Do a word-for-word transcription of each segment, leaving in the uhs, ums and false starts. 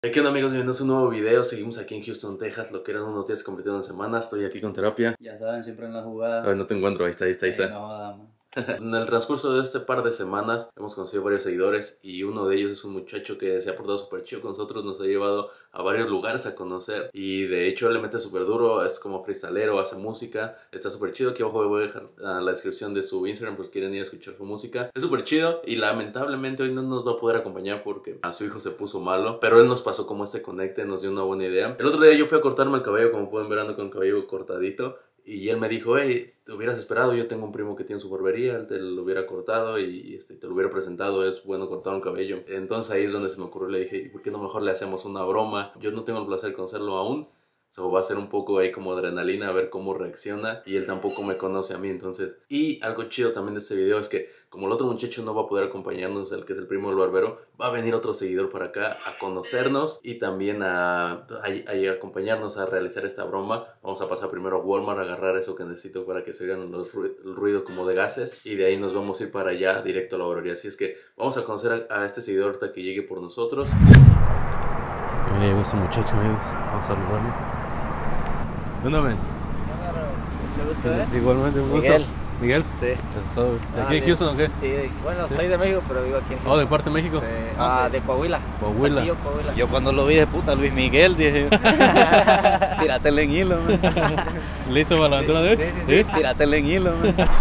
¿Qué onda, amigos? Bienvenidos a un nuevo video. Seguimos aquí en Houston, Texas. Lo que eran unos días se convirtieron en semanas. Estoy aquí con terapia. Ya saben, siempre en la jugada. A ver, no te encuentro. Ahí está, ahí está, ahí está. Eh, no jodas, En el transcurso de este par de semanas hemos conocido varios seguidores y uno de ellos es un muchacho que se ha portado súper chido con nosotros, nos ha llevado a varios lugares a conocer y de hecho él le mete súper duro, es como freestalero, hace música, está súper chido. Aquí abajo voy a dejar uh, la descripción de su Instagram por si quieren ir a escuchar su música. Es súper chido y lamentablemente hoy no nos va a poder acompañar porque a su hijo se puso malo, pero él nos pasó como este conecte, nos dio una buena idea. El otro día yo fui a cortarme el cabello, como pueden ver ando con el cabello cortadito. Y él me dijo, hey, te hubieras esperado, yo tengo un primo que tiene su barbería, él te lo hubiera cortado y este, te lo hubiera presentado, es bueno cortar un cabello. Entonces ahí es donde se me ocurrió, le dije, ¿por qué no mejor le hacemos una broma? Yo no tengo el placer de conocerlo aún, so va a ser un poco ahí como adrenalina, a ver cómo reacciona. Y él tampoco me conoce a mí, entonces. Y algo chido también de este video es que como el otro muchacho no va a poder acompañarnos, el que es el primo del barbero, va a venir otro seguidor para acá a conocernos y también a, a, a acompañarnos a realizar esta broma. Vamos a pasar primero a Walmart a agarrar eso que necesito para que se oigan los ru el ruido como de gases. Y de ahí nos vamos a ir para allá, directo a la barbería. Así es que vamos a conocer a, a este seguidor ahorita que llegue por nosotros. Me llegó este muchacho, amigos. Vamos a saludarlo. ¿Dónde ven? Igualmente, un gusto. Miguel. ¿Miguel? Sí. ¿De Ah, aquí en de- Houston o qué? Sí, bueno, ¿Sí? soy de México, pero vivo aquí en Houston. Oh, ¿de parte de México? Sí. Ah, de Coahuila. Coahuila. Saltillo, Coahuila. Yo cuando lo vi de puta, Luis Miguel, dije, tíratele en hilo, man. ¿Listo para la aventura de hoy? Sí, sí, sí. Tíratele en hilo, man. No,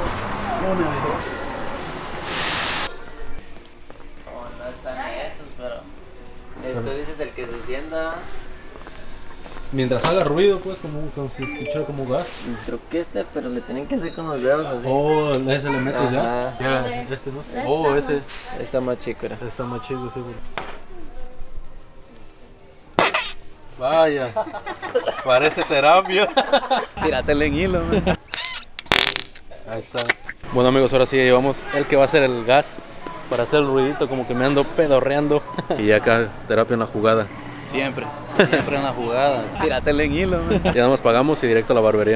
no están estos, pero... Esto dices el que se sienta... Mientras haga ruido, pues, como, como si escuchara como gas. Creo que este, pero le tienen que hacer con los dedos así. Oh, ese le metes ya. Ajá. Ya, este, ¿no? Oh, ese. Está más chico, era. Está más chido, seguro. Vaya. Parece terapia. Tíratele en hilo, man. Ahí está. Bueno, amigos, ahora sí ya llevamos el que va a ser el gas para hacer el ruidito, como que me ando pedorreando. Y acá, terapia en la jugada. Siempre, siempre en la jugada. Tíratele en hilo, man. Ya nada más pagamos y directo a la barbería.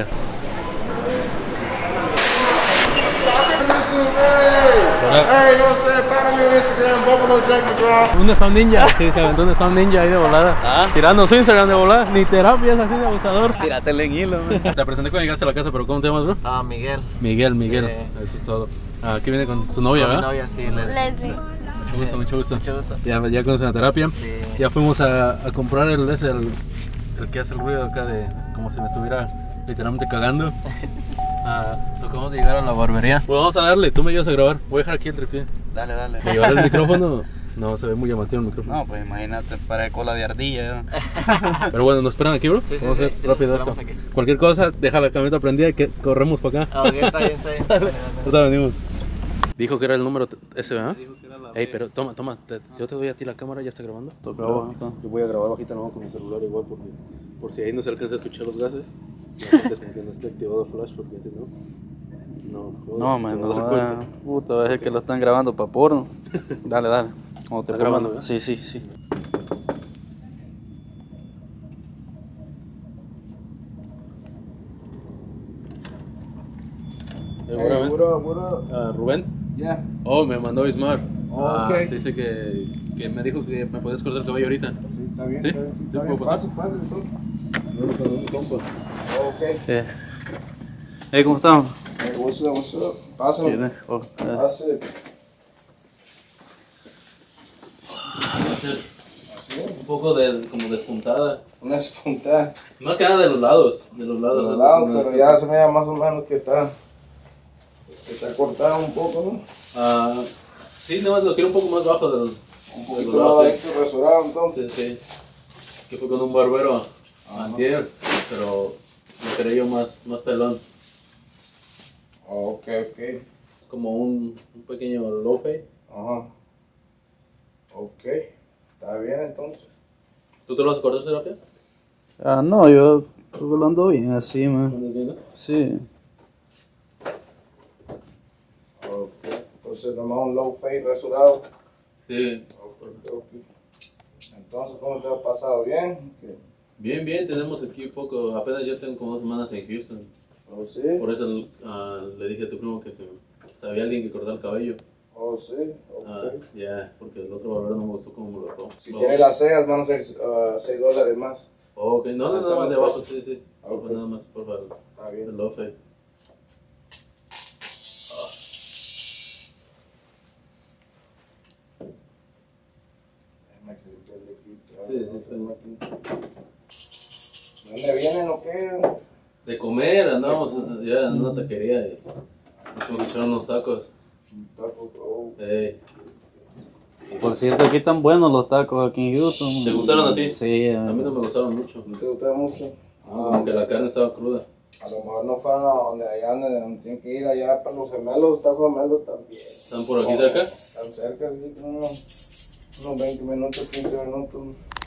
Hey, no sé, párame en Instagram, vámonos Jack McGraw. ¿Dónde está un ninja? Sí, ¿dónde está un ninja ahí de volada? ¿Ah? Tirando su Instagram de volada. Ni terapia es así de abusador. Tíratele en hilo, man. Te presenté cuando llegaste a la casa, pero ¿cómo te llamas, bro? Ah, Miguel. Miguel, Miguel. Sí. Eso es todo. Ah, aquí viene con tu novia, Con mi ¿verdad? novia, sí, Leslie. Leslie. Mucho gusto, mucho gusto. Mucho gusto. Ya, ya conocen la terapia. Sí. Ya fuimos a, a comprar el, ese, el, el que hace el ruido acá de como si me estuviera literalmente cagando. Ah, so, vamos a llegar a la barbería. Pues vamos a darle, tú me ayudas a grabar. Voy a dejar aquí el tripié. Dale, dale. ¿Me llevar el micrófono? No, se ve muy llamativo el micrófono. No, pues imagínate, para cola de ardilla, ¿no? Pero bueno, ¿nos esperan aquí, bro? Sí, sí, Vamos a sí, hacer sí, rápido nos esto. esperamos aquí. Cualquier cosa, deja la camioneta prendida y que corremos para acá. Ah, ok, está bien, está bien. Dale, dale. Ahorita venimos. Dijo que era el número ese, ¿verdad? Dijo que era la Ey, pero toma, toma, te- yo te doy a ti la cámara, ¿ya está grabando? Tocaba, Yo voy a grabar bajita nomás con mi celular igual porque por si ahí no se alcanza a escuchar los gases. No antes como que no esté activado el flash porque si no, no, joder, No, se man, va a dar no, cuenta. ah, puta, va a ser que lo están grabando para porno. Dale, dale. Cuando te ¿Estás pongan- grabando, verdad? Sí, sí, sí. Eh, Hey, Rubén. what up, what up? Ah, Rubén. Yeah. Oh, me mandó Ismar. Oh, Ah, ok. dice que, que me dijo que me podías cortar el cabello ahorita. Sí, está bien, ¿Sí? está bien, sí, ¿Sí está puedo bien. pasar? Pase, pase, entonces. No, no, no, compa. Ok. Eh. Hey, ¿cómo estamos? Hey, what's up, what's up? Pásalo. Bien, eh. Oh, eh. Pase. Así. Un poco de, como despuntada. Una espontada. Más que nada de los lados. De los De lados. los de- lados, de- pero ya se me da más o menos que está. Que está cortado un poco, ¿no? Ah, sí, nada más lo quiero un poco más bajo del, Un de poquito los lados. más Sí. bajito, rasurado entonces. Sí, sí. Que fue con un barbero antier, pero lo quería yo más, más pelón. Ok, ok. Como un, un pequeño low fade. Ajá. Ok. Está bien entonces. ¿Tú te lo vas a cortar, terapia? Ah, no, yo creo que lo ando bien así, man. ¿Andas viendo? Sí. Ok. Entonces nomás un low fade rasurado. Sí. Ok, ok. Entonces, ¿cómo te ha pasado? ¿Bien? ¿Qué? Bien, bien, tenemos aquí poco. Apenas yo tengo como dos semanas en Houston. ¿Oh, sí? Por eso ah, le dije a tu primo que se, sabía alguien que cortar el cabello. Oh, sí, ok. Ah, ya, porque el otro valor no me gustó como me lo dejó. Si No. tiene las cejas van a ser uh, seis dólares más. Oh, ok, no, no, nada más de abajo, sí, sí. Ok. Pues nada más, por favor. Está bien. El lofe. Déjame que limpiarle aquí. Sí, sí, sí. ¿Dónde vienen o qué? De comer, andamos ya en una taquería y nos fuimos a echar unos tacos. Un taco, oh. Ey. Por cierto, aquí están buenos los tacos aquí en Houston. ¿Te gustaron a ti? Sí. A mí no me gustaron mucho. ¿No te gusta mucho? No, como que la carne estaba cruda. A lo mejor no fueron a donde allá donde, donde tienen que ir allá para los gemelos, tacos gemelos también. ¿Están por aquí de acá? Están cerca, sí, como unos, unos veinte minutos, quince minutos.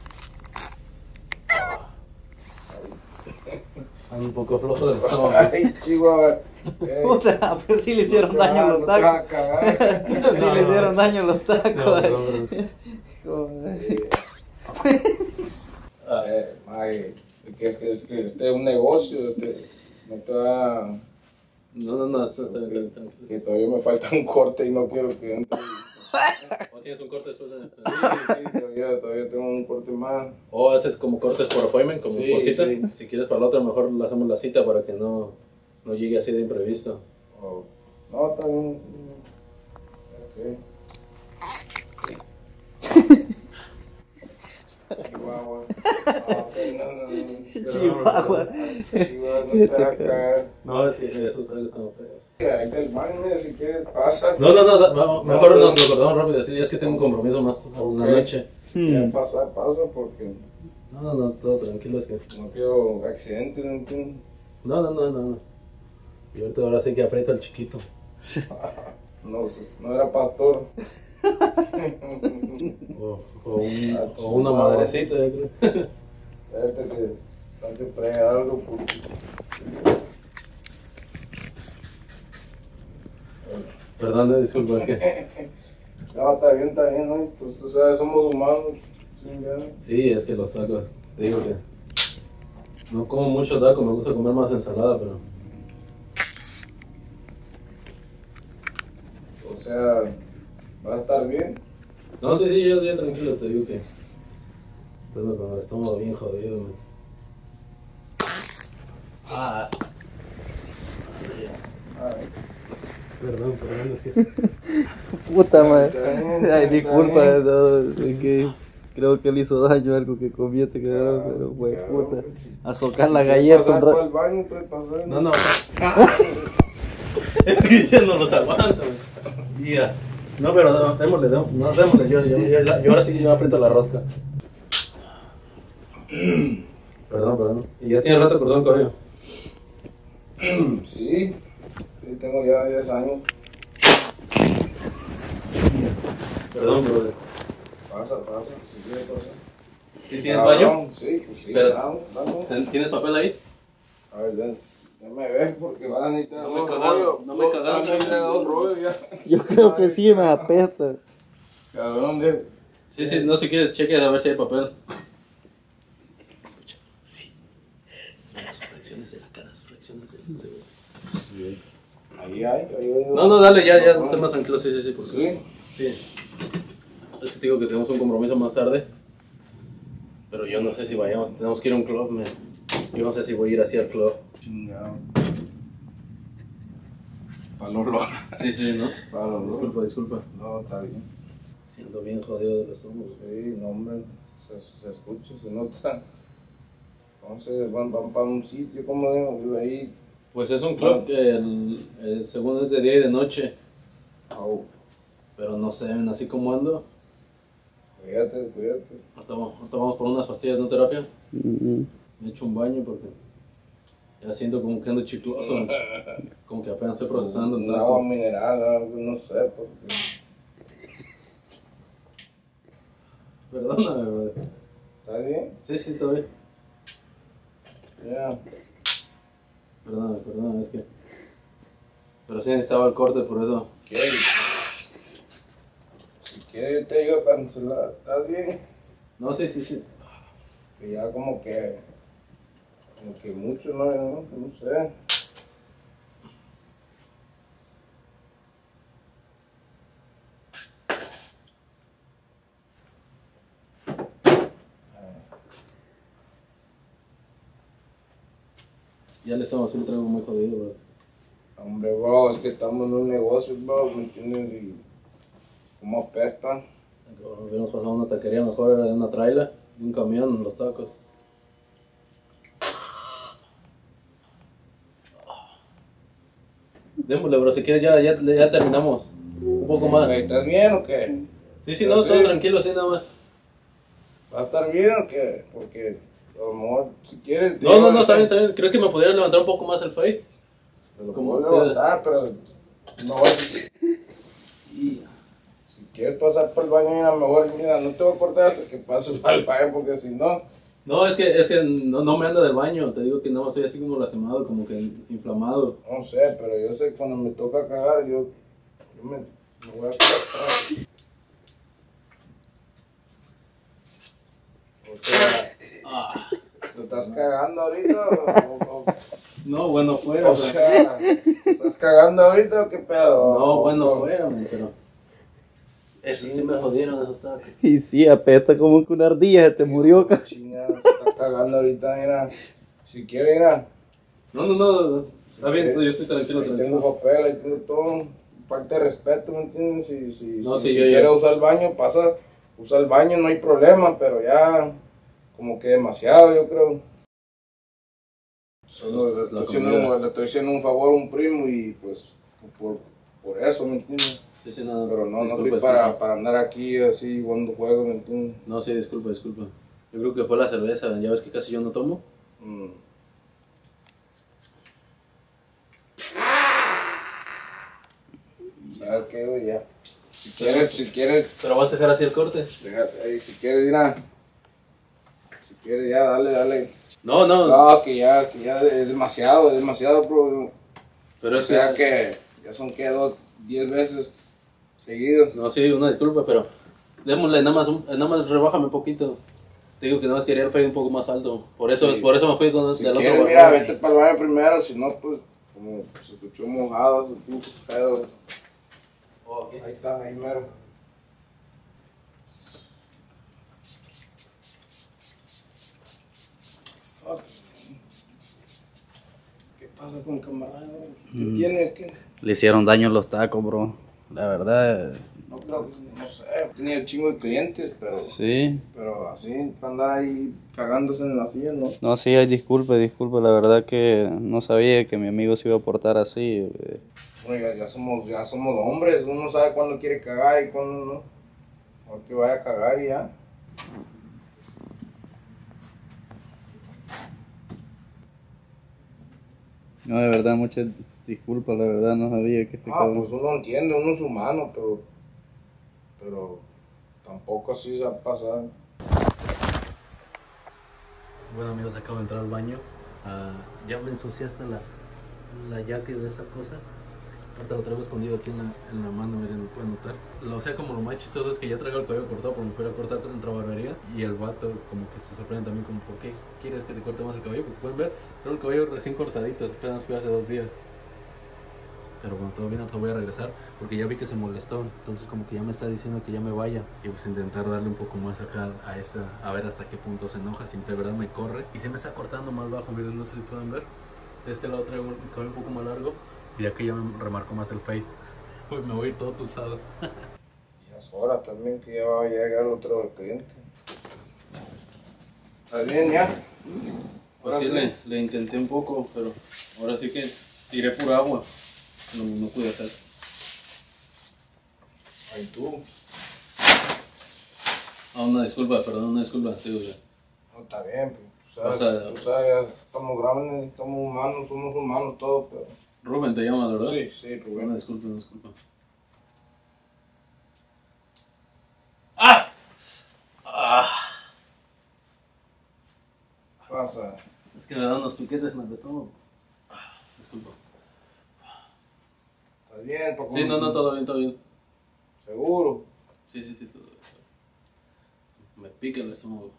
Están un poco flojos del estómago. Ay, chihuahua. Eh, Puta, pues sí le hicieron no te daño a vas- los no te vas tacos. a cagar. Sí le hicieron daño a los tacos. Eh, eh, ay, es que, es que, es que este es un negocio, este, no te va, No, no, no, está bien, está bien, está bien. que todavía me falta un corte y no quiero que entre. ¿O tienes un corte después de...? Sí, sí, todavía, todavía tengo un corte más. ¿O haces como cortes por appointment, como Sí, por cita? sí. Si quieres para la otra, mejor le hacemos la cita para que no, no llegue así de imprevisto. Oh, no, está bien. Sí. Ok. Chihuahua. Ah, ok, no, no, no. Chihuahua. Chihuahua, no te vas a caer. No, sí, esos tacos están feos. Ahí está el baño, mira, si quieres, pasa. No, no, no, da- vamos, No, mejor no. nos lo cortamos rápido, así es que tengo un compromiso más a una Ok. noche. Ya pasa, pasa, porque No, no, no, todo tranquilo, es que... no quiero accidentes, ¿no entiendes? No, no, no, no, no. Y ahorita ahora sí que aprieta el chiquito. No, no era pastor. O, o, un, o una madrecita, yo creo. Espérate que tanto trae algo, porque... Perdón, eh, disculpa, es que... No, está bien, está bien, ¿no? Pues tú sabes, somos humanos. Sí, ya. Sí, es que los tacos, te digo que... No como mucho taco, me gusta comer más ensalada, pero... O sea, va a estar bien. No, sí, sí, yo ya tranquilo, te digo que... Tengo con el estómago bien jodido, man. Ah, Ay, perdón, perdón, es que... Puta madre. Está bien, Ay, está disculpa, bien. no, es que creo que le hizo daño algo que comió este cabrón, pero güey, puta. A socar la galleta un Pasar para rato. el baño, pues, pasar. No, no. Es que ya no los aguanto, man. Ya. No, pero no, démosle, démosle, no, démosle, yo, yo, yo, yo ahora sí yo aprieto la rosca. Perdón, perdón. Y ya tiene rato cortado el cabello. Sí, sí, tengo ya diez años. Perdón, brother. Pasa, pasa, si quiere pasar. ¿Sí tienes Cabrón, baño? Sí, pues sí, Pero- vamos, vamos. ¿Tienes papel ahí? A ver, ya, ya me ves porque van a necesitar No me dos cagaron, rollos. no me dos- cagaron, van a necesitar no. dos rollos ya. Yo creo que sí me apesta. Cabrón, de... Sí, sí, no, si quieres, cheques a ver si hay papel. Escucha, sí. Las fracciones de la cara, las fracciones del cerebro. Ahí hay, ahí hay. No, no, dale, ya, ya, no estés más tranquilo, sí, sí, sí. Porque... Sí. Sí. Es que te digo que tenemos un compromiso más tarde. Pero yo no sé si vayamos, tenemos que ir a un club, man. Yo no sé si voy a ir así al club. Chingado. Para los locos. Sí, sí, ¿no? Para los locos. Disculpa, disculpa. No, está bien. Siento bien jodido del estómago. Sí, no, hombre. Se, se escucha, se nota. Entonces van, van para un sitio, como digo, ahí. Pues es un club que el, el segundo es de día y de noche. Oh, Pero no sé, man, así como ando. cuídate, cuídate. Ahorita vamos, ahorita vamos por unas pastillas de terapia. Mm, Me echo un baño porque ya siento como que ando chicloso. Como que apenas estoy procesando el Un agua taco. mineral, algo, no sé, porque. Perdóname, brother. ¿Está bien? Sí, sí, todo bien. Ya. Perdóname, perdóname, es que... Pero sí necesitaba el corte, por eso... ¿Quieres? Si quieres, yo te digo a cancelar. ¿Está bien? No, sí, sí, sí. Que ya como que. Como que mucho, no, no, no sé. Ya le estamos haciendo un trago muy jodido, bro. Hombre, bro, es que estamos en un negocio, bro, ¿me entiendes? Y cómo apesta. Habíamos pasado una taquería, mejor era de una traila, de un camión en los tacos. Démosle, bro, si quieres ya, ya, ya terminamos. Un poco más. ¿Estás bien o qué? Sí, sí, Yo no, sé. todo tranquilo, sí, nada más. ¿Va a estar bien o qué? Porque a lo mejor, si quieres... No, no, no, te- está bien, está bien. Creo que me podría levantar un poco más el fade. Te lo Como puedo sea. levantar, pero no vas y si quieres pasar por el baño, mira, mejor, mira, no te voy a cortar hasta que pases para el baño, porque si no, No, es que, es que no, no me anda del baño. Te digo que nada más estoy así como lastimado, como que inflamado. no sé, pero yo sé que cuando me toca cagar, yo, yo me, me voy a cortar. O sea, Ah, ¿te estás cagando ahorita o, o- no, bueno, fuera. o sea, ¿te estás cagando ahorita o qué pedo? No, O- bueno, o- fuera, man, pero... Eso sí me jodieron esos tacos. Y sí, apesta como que una ardilla se te murió, ca. Chingada, se está cagando ahorita, mira. Si quiere, mira. No, no, no. Está bien, yo estoy tranquilo, Ahí tranquilo. tengo papel, ahí tengo todo. Falta de respeto, ¿me entiendes? Si, si, No, si, sí, si yo- quiere yo- usar el baño, pasa, usa el baño, no hay problema, pero ya como que demasiado, yo creo. Solo Eso le, es la estoy haciendo, comida. un- le estoy haciendo un favor a un primo y pues por, por eso, ¿me entiendes? Sí, sí, no, Pero no, no disculpa, estoy para, disculpa. para andar aquí así jugando juegos, ¿me entiendes? No, sí, disculpa, disculpa. Yo creo que fue la cerveza, ya ves que casi yo no tomo. Mm. ¿Sabes qué, güey? Ya. Si quieres, si quieres, Pero vas a dejar así el corte. déjate ahí, si quieres, mira. Si quieres, ya, dale, dale. No, no, No, es que ya, que ya es demasiado, es demasiado, bro. pero O es sea que... que ya son que dos, diez veces seguidos. No, sí, una disculpa, pero... Démosle, nada más, un- nada más rebájame un poquito. Te digo que nada más quería el fade un poco más alto. Por eso, Sí. por eso me fui con Si del otro quieres, barbón. mira, vete para el baño primero, si no, pues, como se escuchó mojado, se puso pedo. Oh, ok. Ahí está, ahí mero. Fuck. ¿Qué pasa con el camarada? ¿Qué Mm. tiene? ¿Qué? Le hicieron daño los tacos, bro. La verdad, No creo que, no sé, tenía un chingo de clientes, pero, sí. pero así, para andar ahí cagándose en la silla, ¿no? No, sí, hay disculpe, disculpe. La verdad que no sabía que mi amigo se iba a portar así. eh. Bueno, ya, ya somos, ya somos hombres, uno sabe cuándo quiere cagar y cuándo no. O que vaya a cagar y ya. No, de verdad, muchas disculpas. La verdad, no sabía que este Ah, cabrón. pues uno entiende, uno es humano, pero, pero tampoco así se va a pasar. Bueno amigos, acabo de entrar al baño. Ah, ya me ensuciaste la, la jacket de esa cosa. Ahorita lo traigo escondido aquí en la, en la mano, miren, lo pueden notar. Lo, o sea, como lo más chistoso es que ya traigo el cabello cortado porque me fui a cortar contra barbería. Y el vato como que se sorprende también como, ¿por qué quieres que te corte más el cabello? Porque pueden ver, traigo el cabello recién cortadito, apenas fui hace dos días. Pero bueno, todo bien, no te voy a regresar porque ya vi que se molestó. Entonces como que ya me está diciendo que ya me vaya. Y pues intentar darle un poco más acá a esta, a ver hasta qué punto se enoja, si de verdad me corre. Y se me está cortando más bajo, miren, no sé si pueden ver. De este lado traigo el cabello un poco más largo. Y aquí ya me remarco más el fade. Uy, me voy a ir todo tusado. Ya es hora también que ya va a llegar otro cliente. ¿Estás bien ya? Pues Ahora sí, sí. le, le intenté un poco, pero ahora sí que tiré pura agua. No, no pude hacer. Ay, tú. Ah, una disculpa, perdón, una disculpa. Digo, ya. No, está bien, pues, tú sabes, O sea, tú sabes, ya estamos grandes, estamos humanos, somos humanos todos, pero... Rubén te llamas, ¿verdad? Sí, sí, pues Una bueno. disculpa, una disculpa. Pasa. Es que me dan unos piquetes en el estómago. Ah, disculpa. ¿Estás bien, papá? Sí, no, no, todo bien, todo bien. ¿Seguro? Sí, sí, sí, todo bien. Me pica el estómago.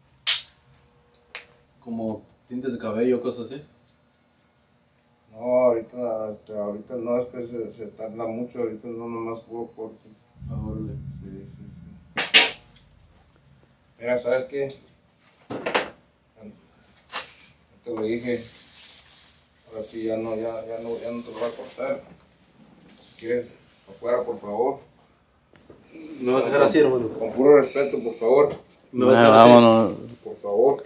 Como tintes de cabello, cosas así. No, ahorita, este, ahorita no, es que se, se tarda mucho, ahorita no nomás puedo corte. Ah, órale. Sí, sí, sí. Mira, ¿sabes qué? Te lo dije, Ahora sí, ya no, ya, ya no, ya no te lo voy a cortar. Si quieres, afuera, por favor. Me vas a dejar así, hermano. Con puro respeto, por favor. Me vas a Nah, dejar así. vámonos. Por favor.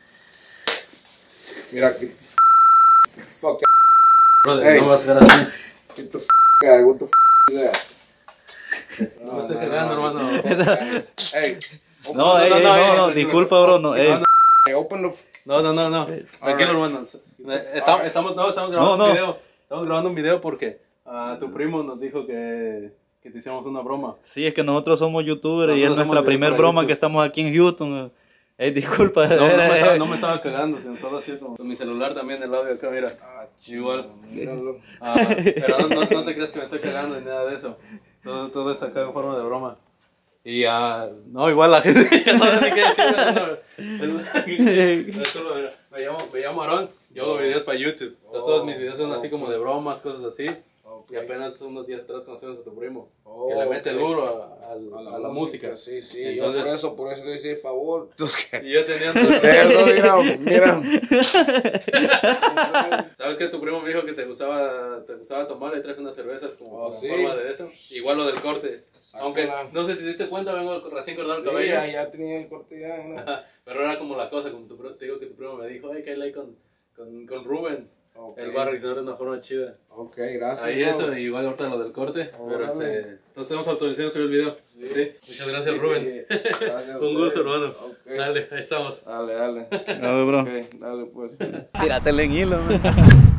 Mira que. Fuck. Brother, Hey. no me vas a dejar así. Get the f out. What the f is that? No me estoy cagando, hermano. Hey. open No, the- ey, no, ey, no, no, ey, no, ey, disculpa, bro, no, ey. Hey, open the f No, no, no, no. Tranquilo, hermano. Estamos, estamos, no, estamos grabando No, no. un video. Estamos grabando un video porque ah, tu primo nos dijo que, que te hicimos una broma. Sí, es que nosotros somos youtubers y Nosotros es nuestra somos primer youtubers broma YouTube. que estamos aquí en Houston. Ey, disculpa. No, no, me eh, estaba, no me estaba cagando, sino todo así como con mi celular también, el audio acá, mira. Ah, Igual. míralo. Ah, pero no, no, no te creas que me estoy cagando ni nada de eso. Todo, todo es acá en forma de broma. Y ah, no, igual la gente ya no sabe ni qué decir. No, no, solo, mira, me llamo, me llamo Aarón, yo hago videos para YouTube. Entonces, todos mis videos son así como de bromas, cosas así. Ok. Y apenas unos días atrás conocimos a tu primo, Oh, que le mete ok. duro a, a- a la, música. Sí, sí, Entonces- yo por eso, por eso le hice el favor. Y yo tenía... Perdón, mira, mira. ¿Sabes que tu primo me dijo que te gustaba, te gustaba tomar? Le traje unas cervezas como Oh, en sí. forma de eso. Igual lo del corte. Sácala. Aunque no sé si te diste cuenta, vengo recién cortado el Sí, cabello. ya, ya tenía el corte ya, ¿no? Pero era como la cosa, como tu, pri- te digo que tu primo me dijo, ay, que hay con, con, con Rubén. Ok. El barrio, que se de una forma chida. Ok, gracias. Ahí bro. eso, y igual ahorita lo del corte. Pero Órale. este, entonces tenemos autorización de subir el video. Sí. Muchas gracias, Rubén. Gracias. Un gusto, hermano. Ok. Dale, ahí estamos. Dale, dale. A ver, bro. Ok, dale pues. Tíratele en hilo, man.